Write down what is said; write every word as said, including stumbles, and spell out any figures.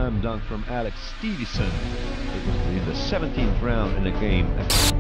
slam dunk from Alex Stevenson. It was in the seventeenth round in the game.